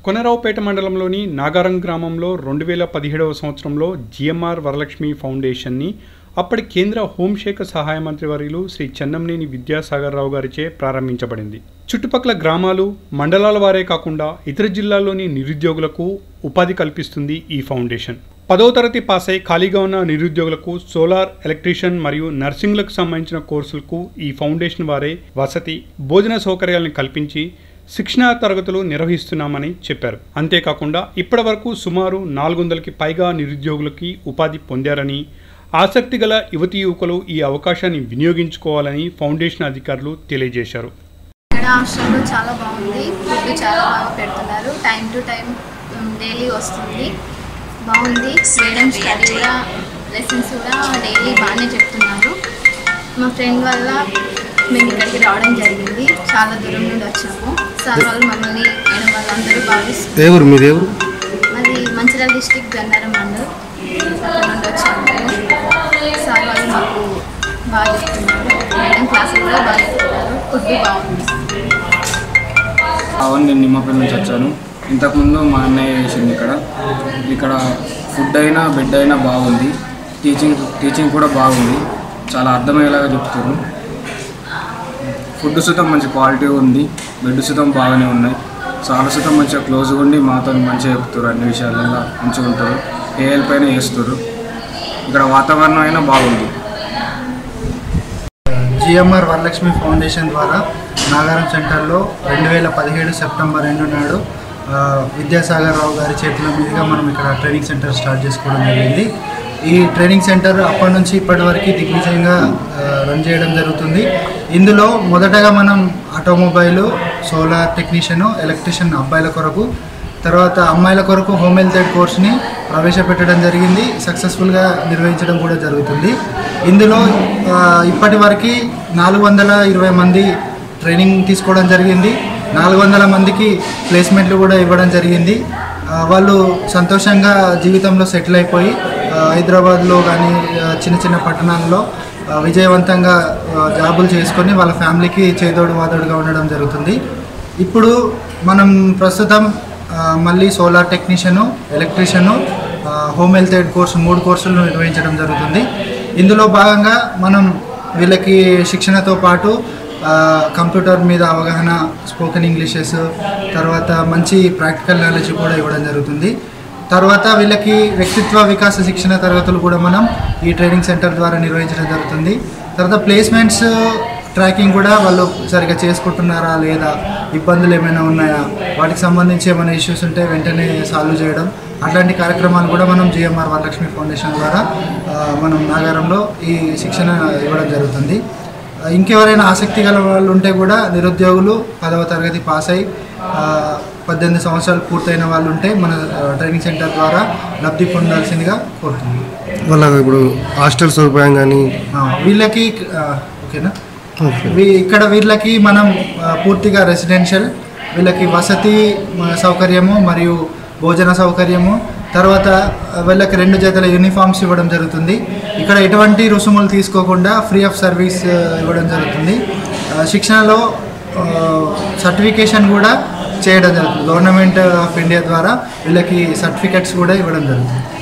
కొనరావుపేట మండలంలోని నాగారం గ్రామంలో 2017వ సంవత్సరంలో జిఎంఆర్ వరలక్ష్మి ఫౌండేషన్ని అప్పటి కేంద్ర హోంశాఖ సహాయ మంత్రి వర్యులు శ్రీ చెన్నంనేని విద్యాసాగర్ రావు గారిచే ప్రారంభించబడింది. చుట్టుపక్కల గ్రామాలు, మండలాల వారే కాకుండా ఇతర జిల్లాల్లోని నిరుద్యోగులకు ఉపాధి కల్పిస్తుంది ఈ ఫౌండేషన్. 10వ తరగతి పాస్ అయి ఖాళీగా ఉన్న నిరుద్యోగులకు సోలార్, ఎలక్ట్రీషియన్ మరియు నర్సింగ్లకు సంబంధించిన కోర్సులకు ఈ ఫౌండేషన్ వారే వసతి, భోజన సౌకర్యాలను కల్పించి శిక్షణా తరగతులు నిర్వహిస్తున్నామని చెప్పారు. అంతేకాకుండా ఇప్పటివరకు సుమారు 400కి పైగా నిరుద్యోగులకి ఉపాధి పొందారని, ఆసక్తి గల యువతీ యువకులు ఈ అవకాశాన్ని వినియోగించుకోవాలని ఫౌండేషన్ అధికారులు తెలియజేశారు. హాస్టల్లో చాలా బాగుంది, ఫుడ్ చాలా బాగా పెడుతున్నారు, టైం టు టైం డైలీ వస్తుంది, బాగుంది. మేడం స్టడీ కూడా, లెసన్స్ కూడా డైలీ బాగానే చెప్తున్నారు. మా ఫ్రెండ్ వల్ల మేము ఇక్కడికి రావడం జరిగింది, చాలా దూరం నుండి వచ్చాము. సార్ వాళ్ళు మమ్మల్ని మేడం వాళ్ళందరూ భావిస్తున్నారు. మాది మంచిర్యాల డిస్ట్రిక్ట్ గన్నారం మండల్, అక్కడ నుండి వచ్చాము. సార్ వాళ్ళు మాకు బాగా చెప్తున్నారు, మేడం క్లాసులు కూడా బాగా చెప్తున్నారు, ఫుడ్ బాగుంది. అవును, నేను నిమ్మపల్లి నుంచి వచ్చాను. ఇంతకుముందు మా అన్నయ్య చేసింది ఇక్కడ ఫుడ్ అయినా బెడ్ అయినా బాగుంది, టీచింగ్ కూడా బాగుంది, చాలా అర్థమయ్యేలాగా చెప్తారు. ఫుడ్ సుతం మంచి క్వాలిటీ ఉంది, బెడ్ సుతం బాగానే ఉన్నాయి, చాలా సుతం మంచిగా క్లోజ్గా ఉండి మాతో మంచిగా చెప్తారు, అన్ని విషయాలలో మంచిగా ఉంటారు, ఏ హెల్ప్ అయినా చేస్తారు. ఇక్కడ వాతావరణం అయినా బాగుంది. జిఎంఆర్ వరలక్ష్మి ఫౌండేషన్ ద్వారా నాగారం సెంటర్లో 2017 సెప్టెంబర్ 2 నాడు విద్యాసాగర్ రావు గారి చేతుల మీదుగా మనం ఇక్కడ ట్రైనింగ్ సెంటర్ స్టార్ట్ చేసుకోవడం జరిగింది. ఈ ట్రైనింగ్ సెంటర్ అప్పటి నుంచి ఇప్పటి వరకు దిగ్విజయంగా రన్ చేయడం జరుగుతుంది. ఇందులో మొదటగా మనం ఆటోమొబైలు, సోలార్ టెక్నీషియను, ఎలక్ట్రీషియన్ అబ్బాయిల కొరకు, తర్వాత అమ్మాయిల కొరకు హోమ్ హెల్త్ ఎయిడ్ కోర్స్ని ప్రవేశపెట్టడం జరిగింది. సక్సెస్ఫుల్గా నిర్వహించడం కూడా జరుగుతుంది. ఇందులో ఇప్పటి వరకు 420 మంది ట్రైనింగ్ తీసుకోవడం జరిగింది. 400 మందికి ప్లేస్మెంట్లు కూడా ఇవ్వడం జరిగింది. వాళ్ళు సంతోషంగా జీవితంలో సెటిల్ అయిపోయి హైదరాబాద్లో కానీ చిన్న చిన్న పట్టణాల్లో విజయవంతంగా జాబులు చేసుకొని వాళ్ళ ఫ్యామిలీకి చేదోడు వాదోడుగా ఉండడం జరుగుతుంది. ఇప్పుడు మనం ప్రస్తుతం మళ్ళీ solar technician, electrician, home health aid course 3 కోర్సులను నిర్వహించడం జరుగుతుంది. ఇందులో భాగంగా మనం వీళ్ళకి శిక్షణతో పాటు కంప్యూటర్ మీద అవగాహన, స్పోకెన్ ఇంగ్లీషెస్, తర్వాత మంచి ప్రాక్టికల్ నాలెడ్జ్ కూడా ఇవ్వడం జరుగుతుంది. తర్వాత వీళ్ళకి వ్యక్తిత్వ వికాస శిక్షణ తరగతులు కూడా మనం ఈ ట్రైనింగ్ సెంటర్ ద్వారా నిర్వహించడం జరుగుతుంది. తర్వాత ప్లేస్మెంట్స్ ట్రాకింగ్ కూడా వాళ్ళు సరిగ్గా చేసుకుంటున్నారా లేదా, ఇబ్బందులు ఏమైనా ఉన్నాయా, వాటికి సంబంధించి ఏమైనా ఇష్యూస్ ఉంటే వెంటనే సాల్వ్ చేయడం, అట్లాంటి కార్యక్రమాలు కూడా మనం జిఎంఆర్ వరలక్ష్మి ఫౌండేషన్ ద్వారా మనం నాగారంలో ఈ శిక్షణ ఇవ్వడం జరుగుతుంది. ఇంకెవరైనా ఆసక్తి గల వాళ్ళు ఉంటే కూడా నిరుద్యోగులు 10వ తరగతి పాస్ అయి 18 సంవత్సరాలు పూర్తయిన వాళ్ళు ఉంటే మన ట్రైనింగ్ సెంటర్ ద్వారా లబ్ధి పొందాల్సిందిగా కోరుతుంది. వాళ్ళకి ఇప్పుడు హాస్టల్ సదుపాయం కానీ వీళ్ళకి ఓకేనా, ఇక్కడ వీళ్ళకి మనం పూర్తిగా రెసిడెన్షియల్, వీళ్ళకి వసతి సౌకర్యము మరియు భోజన సౌకర్యము, తర్వాత వీళ్ళకి 2 జతల యూనిఫామ్స్ ఇవ్వడం జరుగుతుంది. ఇక్కడ ఎటువంటి రుసుములు తీసుకోకుండా ఫ్రీ ఆఫ్ సర్వీస్ ఇవ్వడం జరుగుతుంది. శిక్షణలో సర్టిఫికేషన్ కూడా చేయడం జరుగుతుంది. గవర్నమెంట్ ఆఫ్ ఇండియా ద్వారా వీళ్ళకి సర్టిఫికెట్స్ కూడా ఇవ్వడం జరుగుతుంది.